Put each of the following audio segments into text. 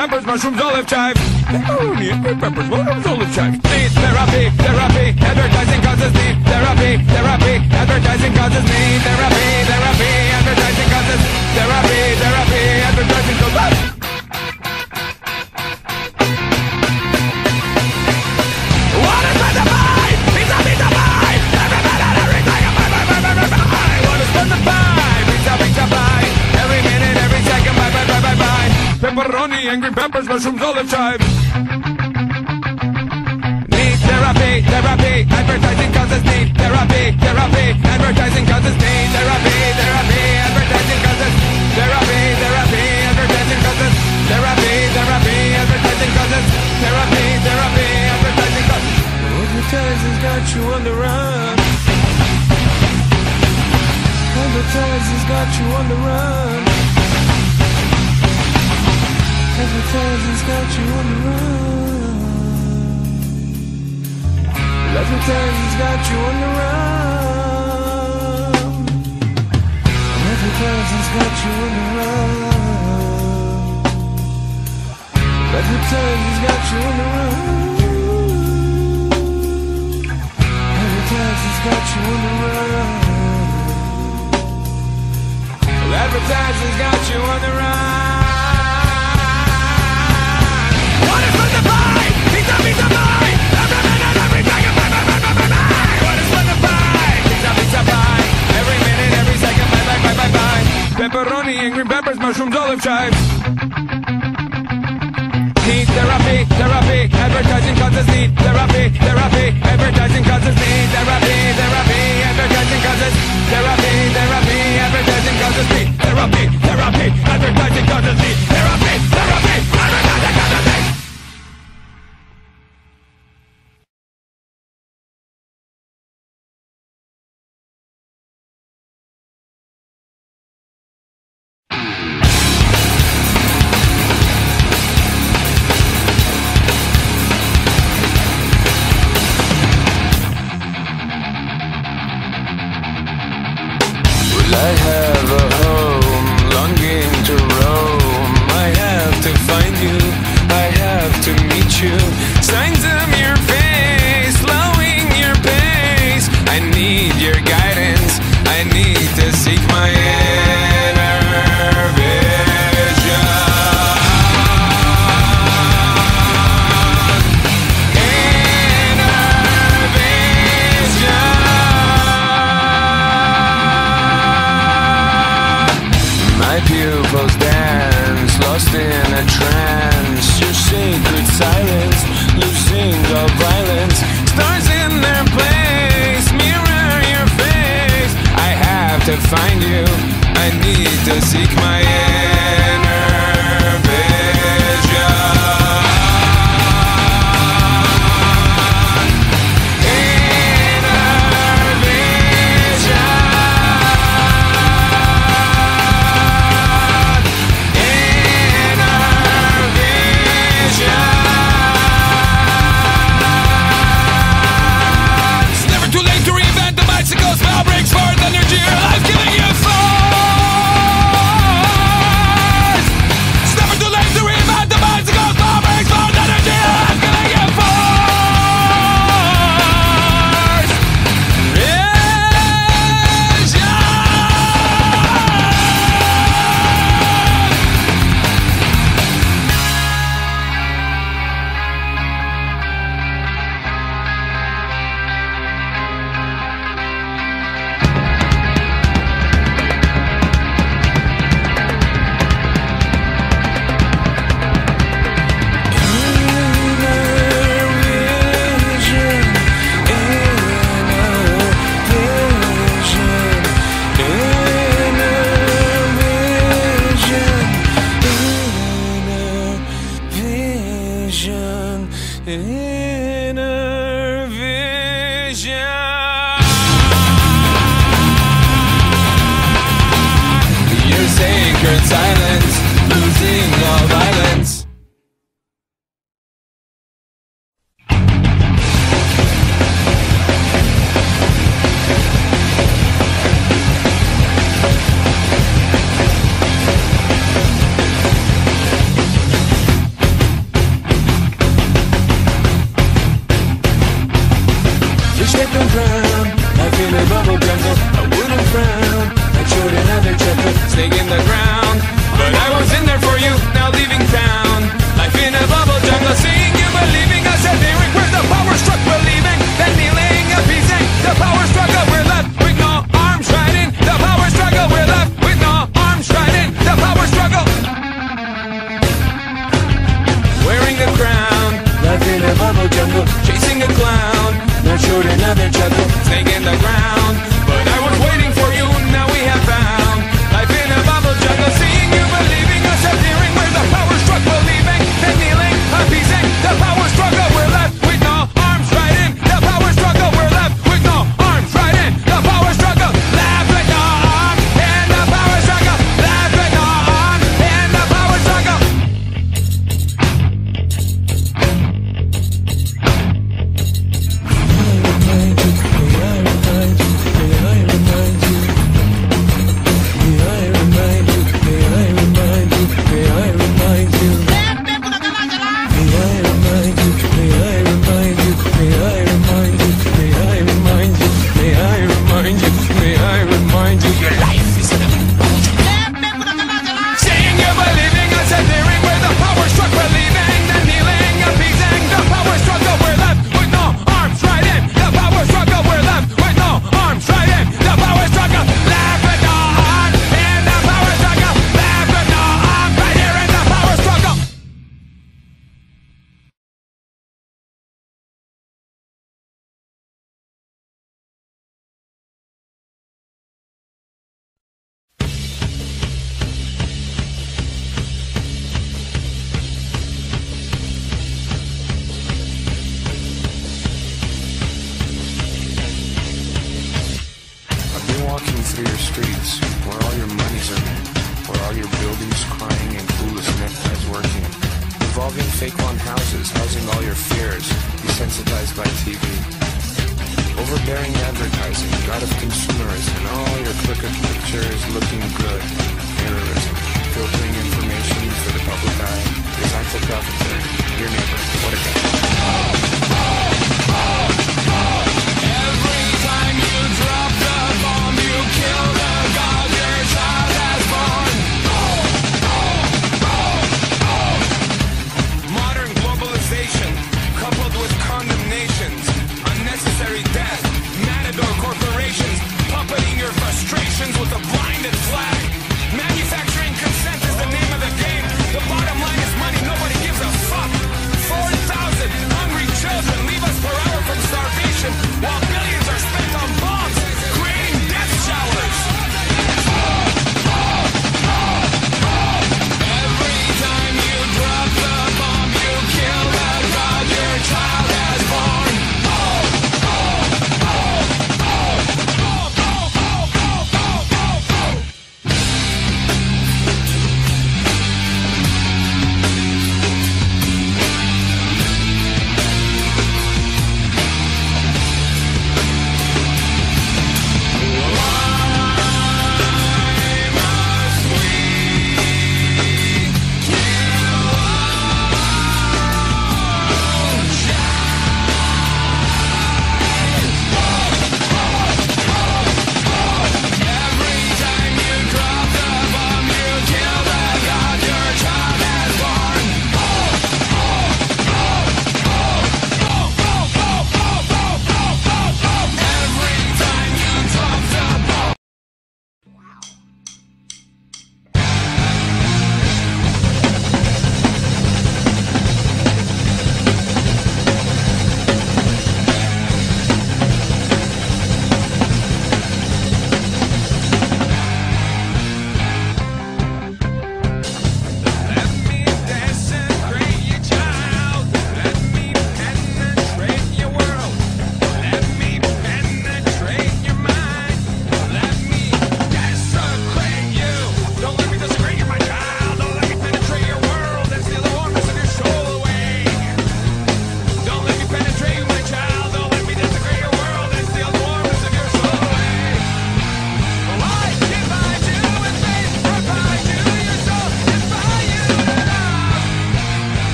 peppers, mushrooms, olive chive. Pepperoni, angry peppers, mushrooms, olive chive. Need therapy, therapy, advertising causes need therapy, therapy, advertising causes need therapy, therapy, advertising causes therapy, therapy, advertising causes. What is meant to buy? Pizza, pizza, buy. Everybody, everything, buy. What is meant to buy? Pizza, pizza, buy. Every minute, every second, buy, buy, buy, buy, buy. Pepperoni, angry peppers, mushrooms, olive chives. Need therapy, therapy, advertising causes need therapy, therapy, advertising causes need therapy, therapy, advertising causes therapy, therapy, advertising causes therapy, therapy, advertising causes therapy, therapy, advertising causes. Advertising's got you on the run. Advertising's got you on the run. Advertising's got you on the run. Advertising's got you on the run. Advertising's got you on the run. Advertising's got you on the run. Advertising's got you on the run. Advertising's got you on the run. What is meant to buy? Pizza, pizza, buy. Every minute, every second, buy, buy, buy, buy, buy, buy. What is meant to buy? Pizza, pizza, buy. Every minute, every second, buy, buy, buy, buy, buy. Pepperoni, angry peppers, mushrooms, olive chives. Need therapy, therapy, advertising causes need therapy, therapy, advertising causes need therapy, therapy, advertising causes therapy, therapy, advertising causes need therapy, therapy, advertising causes need therapy, therapy, advertising causes need. I have a home, longing to roam. I have to find you, I have to meet you. Signs of your face, slowing your pace. I need your guidance, I need to seek my inner vision. Inner vision. My pupils dance, lost in a trance. Your sacred silence, losing all violence. Stars in their place, mirror your face. I have to find you, I need to seek my inner vision. Inner vision. It's never too late to reinvent the bicycle. Smell breaks for the energy. Life giving you fall. find you, may I remind you, your life is an Saying you believing us and hearing where the power struck, believing the kneeling, appeasing the power struggle. We're left with no arms, right in the power struggle. We're left with no arms, right in the power struggle. Left with no arms in the power struggle. Left with no arms, right here in the power struggle. walking through your streets, where all your money's earning, where all your buildings crying and clueless neckties working, revolving fake lawn houses, housing all your fears, desensitized by TV, overbearing advertising, god of consumerism, and all your crooked pictures looking good, mirrorism, filtering information for the public eye, designed for profiteering, your neighbor, what a guy. Every time you drop the bomb, you kill the god your child has born. Modern globalization, coupled with condemnations, unnecessary death, matador corporations, puppeting your frustrations with a blinded flag.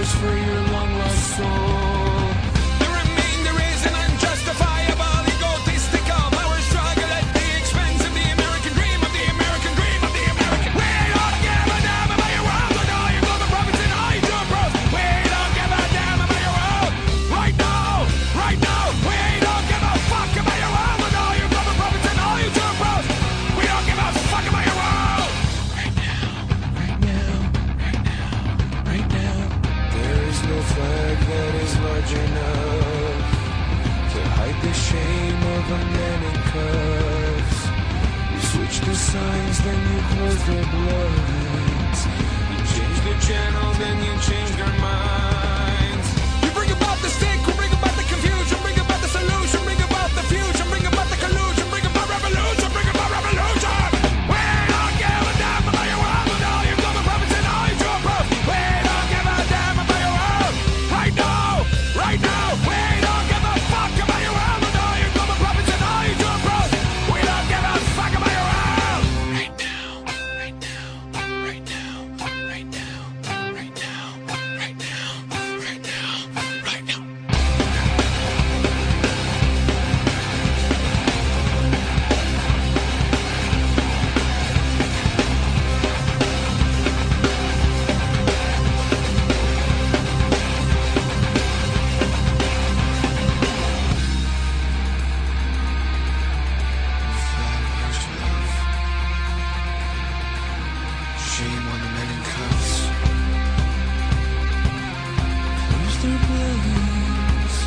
prayers for your long lost soul. The remainder is an unjustifiable egotistical power struggle at the expense of the American dream, of the American dream, of the American. We don't give a damn about your world and all your global profits and all your doom bros. We don't give a damn about your world. Right now, right now, we don't give a fuck about your world and all your global profits and all your doom bros. We don't give a fuck about your world. Right now, right now, right now, right now. There is no flag that is large enough to hide the shame of a man in cuffs. You switch the signs, then you close their blinds. You change the channel, then you change their minds. You bring about the stink, we bring about the confusion, bring about the solution, bring about the fusion, bring about the collusion, bring about revolution, bring about revolution. We don't give a damn about your world and all your global profits and all your doom bros. We don't give a damn about your world. Right now, right now, we don't give a fuck about your world and all your global profits and all your doom bros. We don't give a fuck about your world. Right now, right now, right now, right now, right now, right now, right now, right now. Shame on the men in cuffs. Where's their blinds?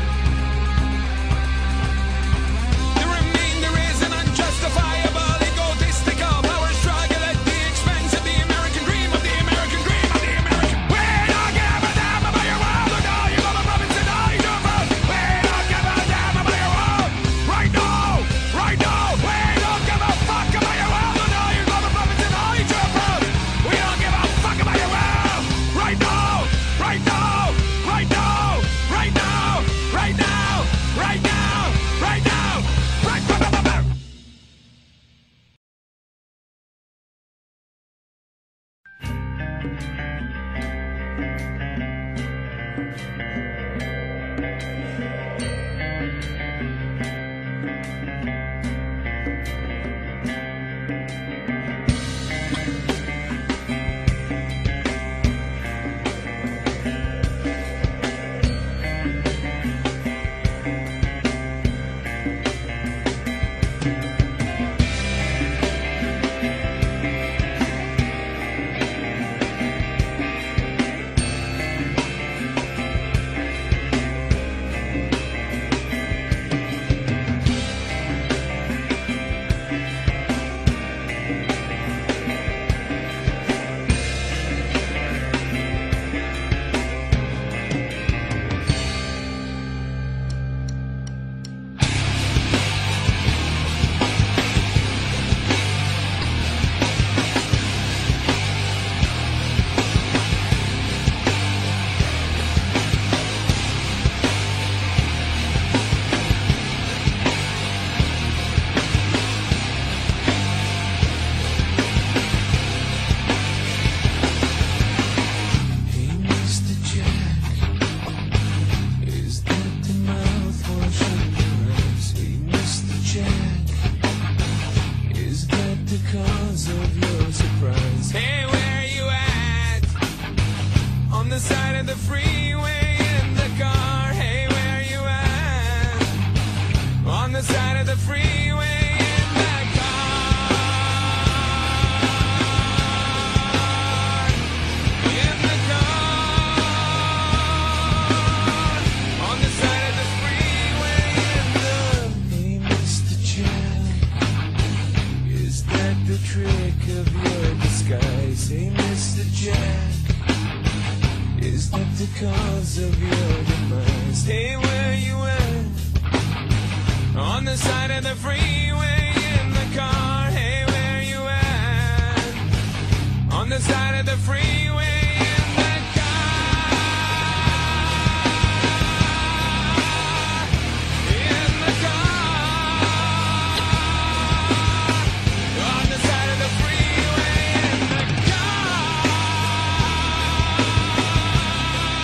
The remainder is an unjustifiable egotistical power struggle at the expense of the American dream, of the American dream, of the American. We don't give a damn about your world and all your global profits and all your doom bros. We don't give a damn about your world. Right now, right now, we don't give a fuck about your world and all your global profits and all your doom bros. We don't give a fuck about your world. Right now, right now, right now, right now, right now, right now, right now, right now. Hey, Mr. Jack, is that the mouthwash on your eyes? Hey, Mr. Jack, is that the cause of your surprise? Hey, where you at? On the side of the freeway in the car. Hey, where you at? On the side of the freeway in the car. In the car. On the side of the freeway in the. Hey, Mr. Jack, is that the trick of your disguise? Hey, Mr. Jack, is that the cause of your demise? Hey, where you at? On the side of the freeway in the car. Hey, where you at? On the side of the freeway in the car. In the car. On the side of the freeway in the car.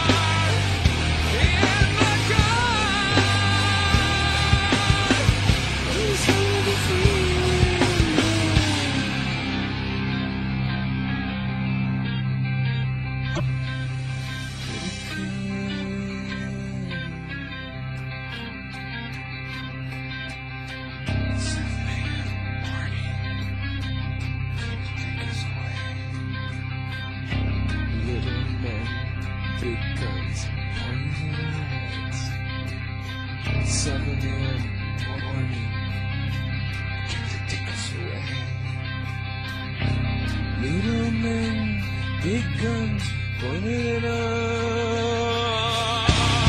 begun pointing it out.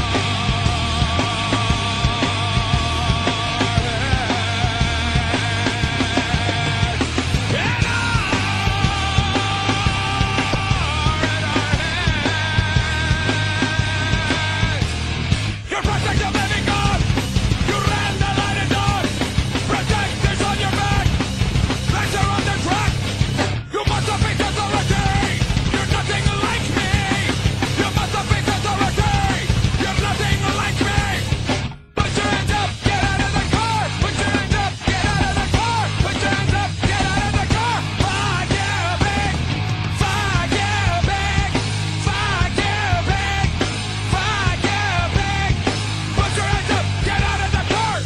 You're protective living God. You ran the light and dawn. Protectors on your back. Legs are on the track. You must have faced authority. You're nothing like me. You must have faced authority. You're nothing like me. Put your hands up, get out of the car. Put your hands up, get out of the car. Put your hands up, get out of the car. Fuck you, big. Fuck you, big. Fuck you, big. Fuck you, big. Put your hands up, get out of the car.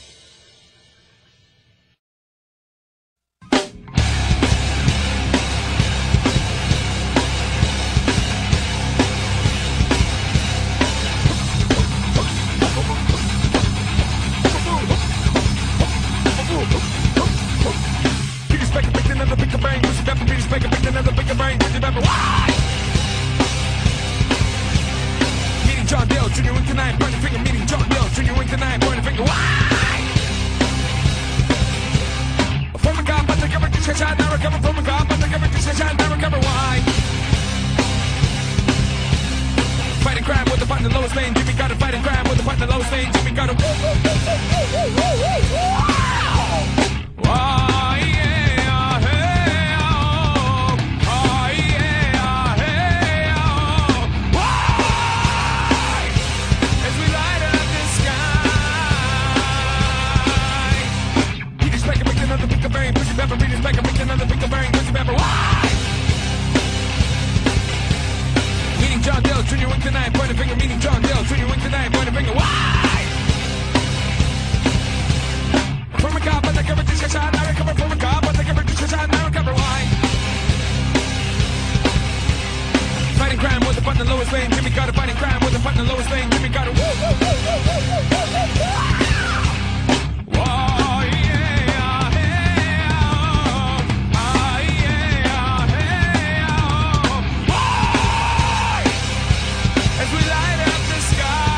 Peter Specker picked another bigger brain. Pussy Pepper, Peter Specker picked another bigger brain. Pussy Pepper, why? Meeting John Dale, Junior Wink tonight, pointing finger. Meeting John Dale, Junior Wink tonight, pointing finger. Why? From a cop, but the cover just shot. Now recover from a cop, but the cover just shot. Now recover. Why? Fighting crime with the fight in the lowest lane. Jimmy got a fighting crime with the fight in the lowest lane. Jimmy got a. Why? Yeah, hey, oh. Oh, yeah, hey, oh. Why? As we light up the sky. Peter Specker picked another bigger brain. Pussy Pepper, Peter Specker picked another bigger brain. Pussy Pepper, why? Meeting John Dale, Junior Wink tonight, point a finger. Meeting John Dale, Junior Wink tonight, point a finger. Why? From a cop, but the cover just shot. Now recover from a cop, but the cover just shot. Now recover. Why? Fighting crime with the fight in the lowest lane. Jimmy got a fighting crime with the fight in the lowest lane. Jimmy got a. Whoa, yeah, hey, oh. Ah, yeah, hey, oh. Why? As we light up the sky.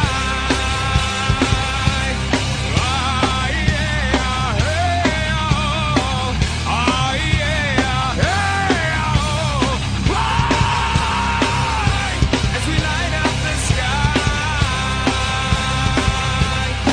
Ah, yeah, hey, oh. Ah, yeah, hey, oh. Why? As we light up the sky.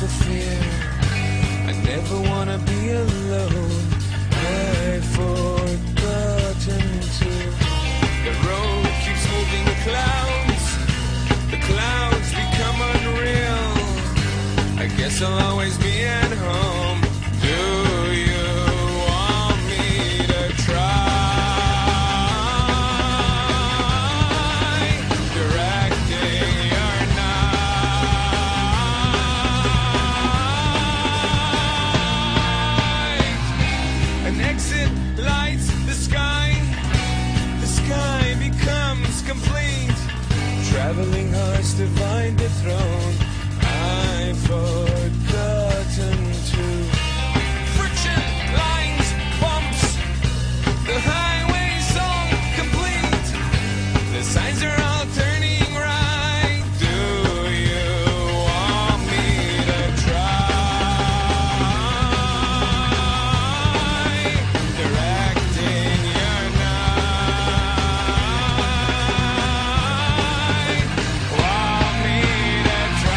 for fear. I never wanna be alone. I've forgotten to. The road keeps moving the clouds. The clouds become unreal. I guess I'll always be at home. Do you want me to try directing your night? An exit lights the sky. The sky becomes complete. Traveling hearts to find the throne. I've forgotten to. Friction, lines, bumps. The highway's all complete. The signs are all turning right. Do you want me to try directing your night? Want me to try?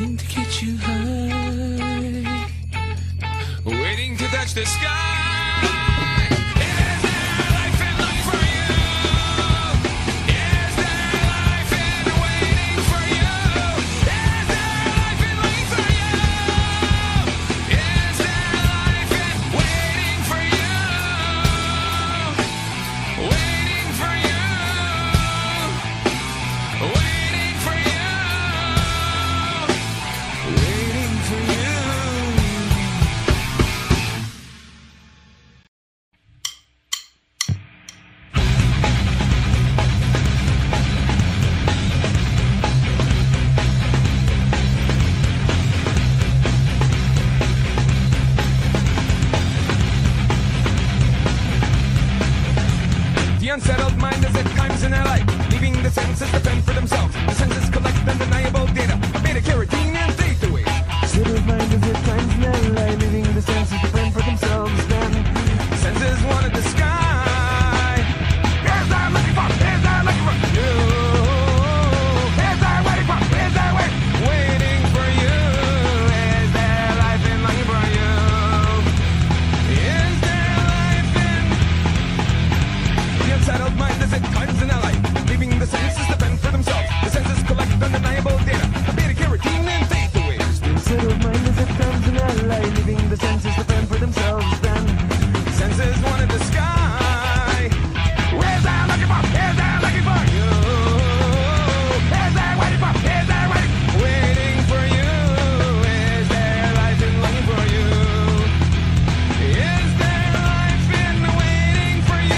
waiting to get you high, waiting to touch the sky. Is there life in life for you? Is there life in waiting for you? Is there life in waiting for you? Is there life in waiting for you? Waiting for you. Waiting for you. Waiting for you. The unsettled mind is at times in their life, leaving the senses to fend for themselves. The senses collect undeniable data, beta carotene and theta waves. Settled mind is at times in their life, leaving the senses to fend for themselves. Then the senses wanted the sky. Here's our looking for, here's our looking for you. Here's our waiting for, here's our waiting for you. Is there life in longing for you? Is there life in the unsettled mind is at times in their life, leaving the senses to fend for themselves. The senses collect undeniable data, beta carotene and theta waves. The unsettled mind is at times in their life, leaving the senses to fend for themselves. Then the senses wanted the sky. Where's that looking for? Here's that looking for you. Here's that waiting for? Here's that waiting for you. Is there life in longing for you? Is there life in waiting for you?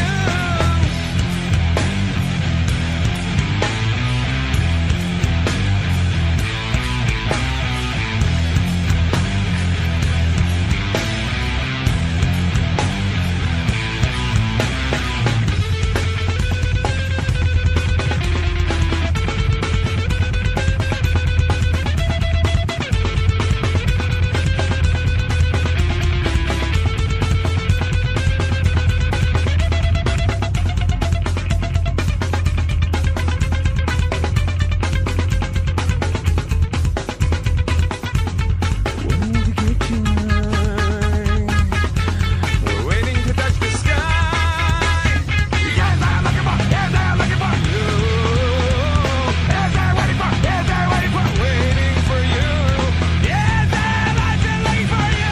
Waiting to touch the sky. Yes, I'm looking for. Yes, I'm looking for you. Yes, I'm waiting for. Yes, I'm waiting for. Waiting for you. Yes, there life in looking for you?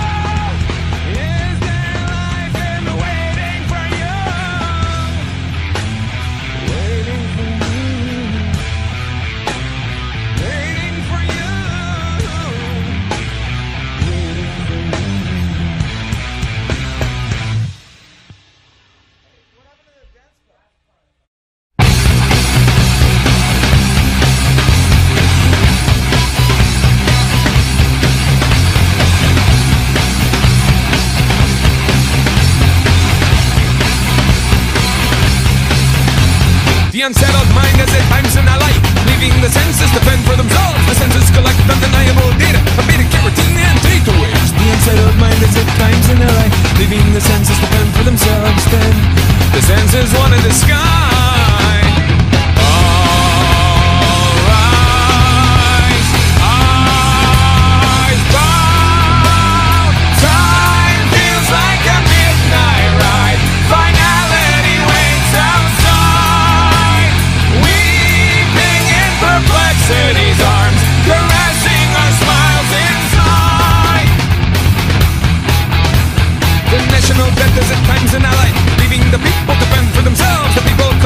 Is there life in waiting for you? Waiting for you. Waiting for you. The unsettled mind is at times in our life, leaving the senses to fend for themselves. The senses collect undeniable data, beta carotene and theta waves. The unsettled mind is at times in their life, leaving the senses to fend for themselves. Then the senses wanted the sky. All rise, eyes bow. Time feels like a midnight ride. Finality waits outside. Weeping in perplexity's arms, caressing our smiles inside. The national debt is at times in our life, leaving the people to fend for themselves. The people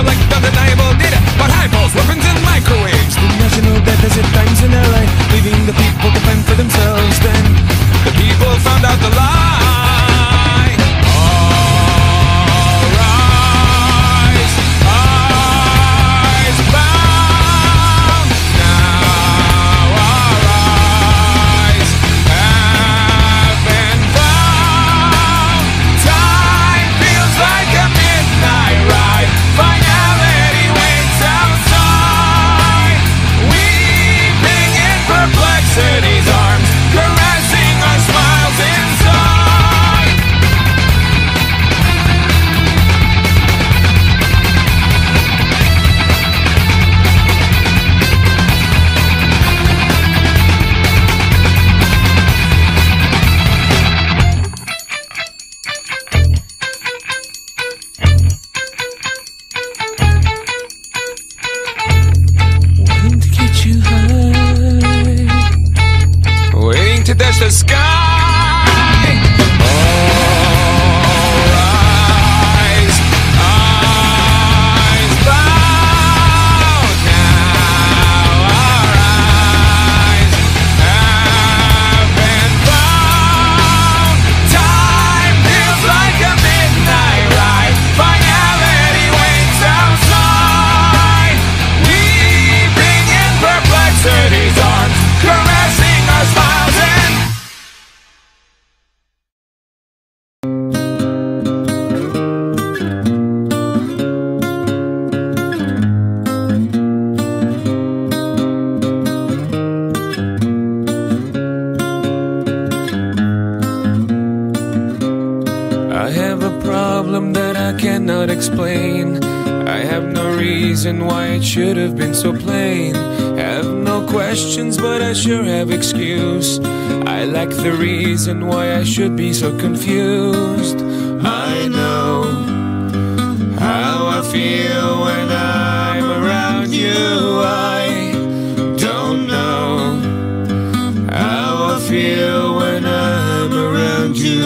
pain. I have no reason why it should have been so plain. Have no questions, but I sure have excuse. I lack the reason why I should be so confused. I know how I feel when I'm around you. I don't know how I feel when I'm around you.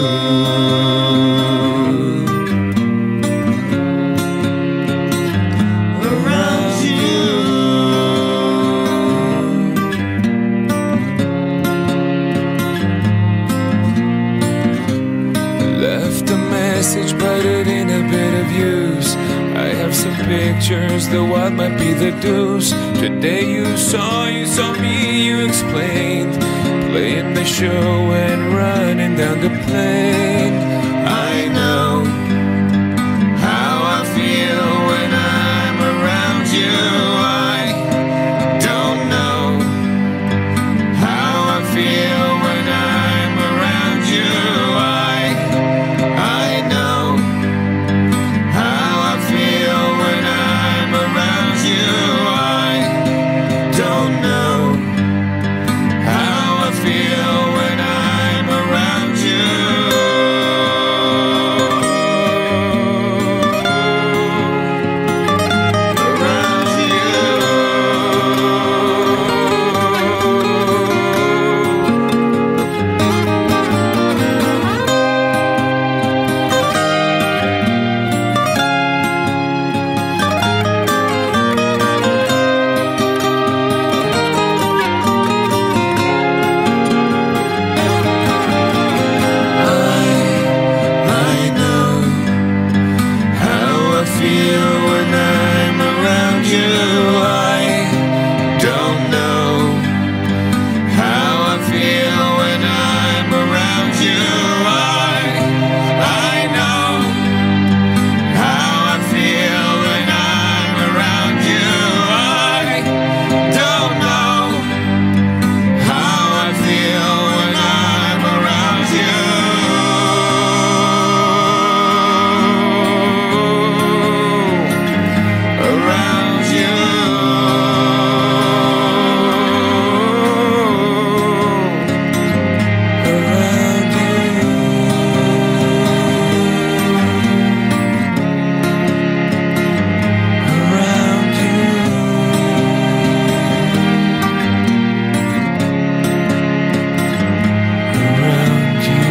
But it ain't a bit of use. I have some pictures, the what might be the deuce. Today you saw me, you explained. Playing the show and running down the plane. I know how I feel when I'm around you. I don't know how I feel when I'm around you. I know how I feel when I'm around you. I don't know how I feel when I'm around you. Around you. I know how I feel when I'm around you. I don't know how I feel when I'm around you. I know how I feel when I'm around you. I don't know how I feel when I'm around you. Around you. Around you. Around you. Around you.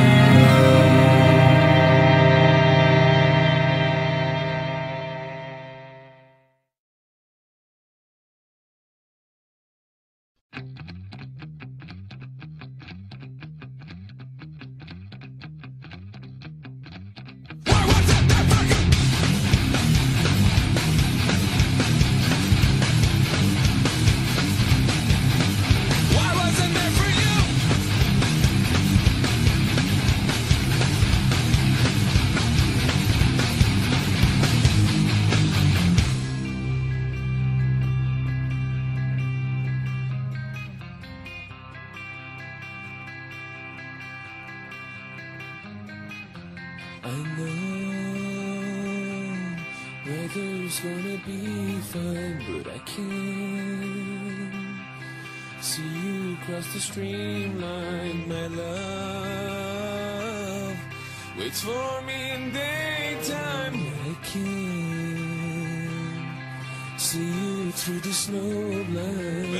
Why wasn't there for you? I know weather's gonna be fine, but I can't see you cross the streamline. My love waits for me in daytime, but I can't see you through the snow blind.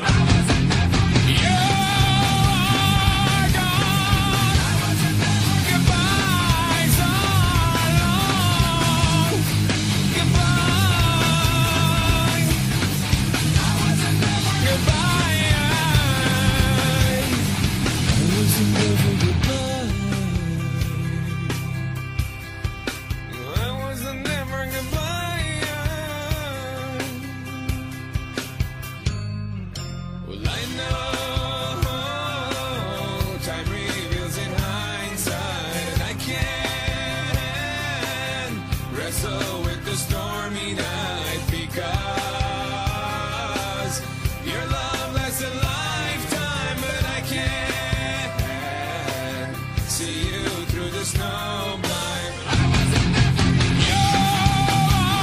Wrestle with the stormy night, because your love lasts a lifetime, but I can't see you through the snow blind. I wasn't there for you.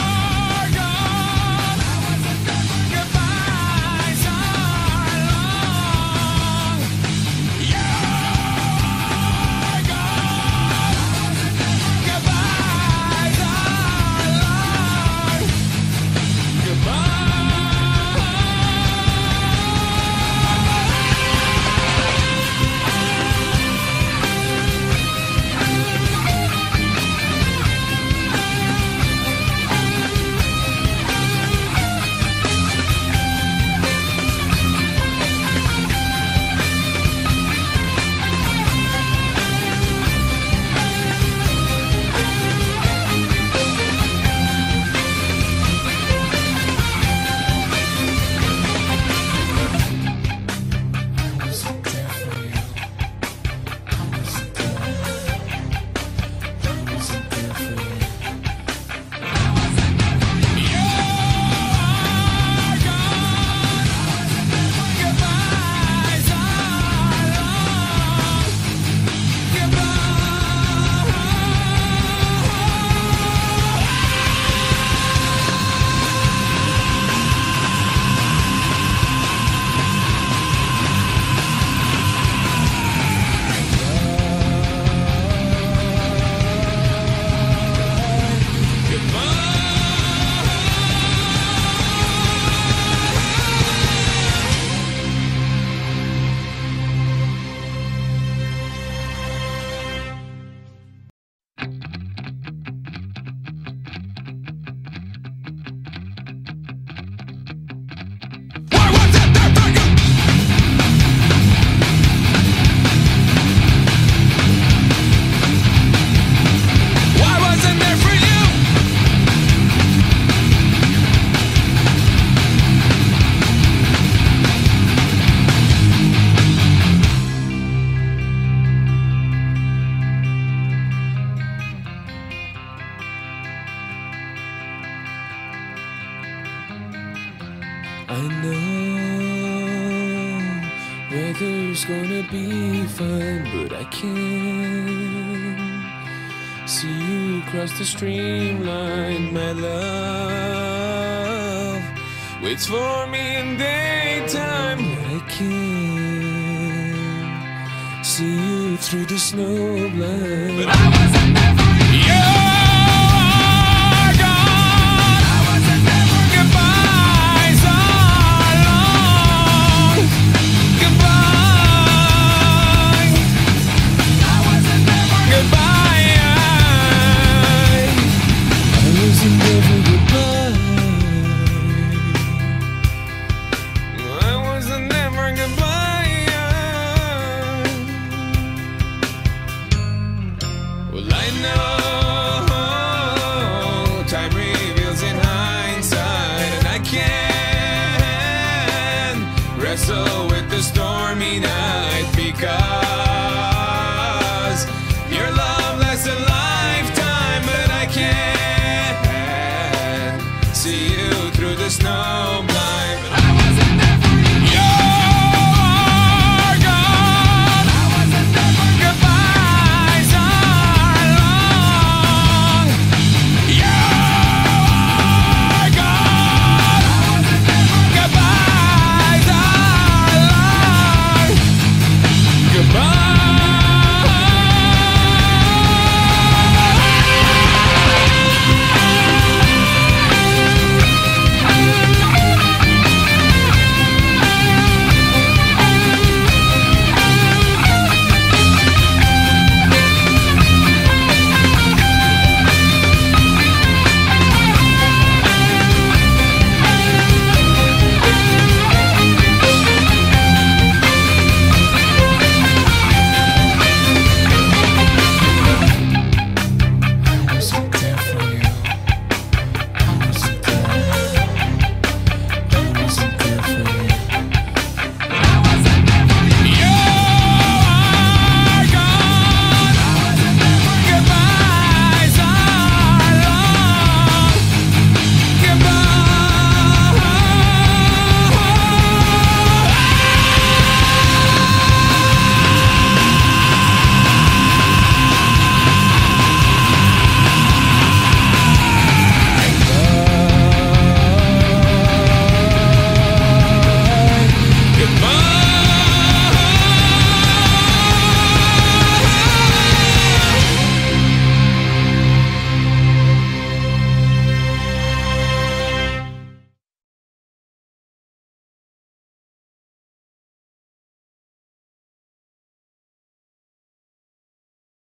I know weather's gonna be fine, but I can't see you cross the streamline, my love. Waits for me in daytime, but I can't see you through the snow blind. But I wasn't there for you.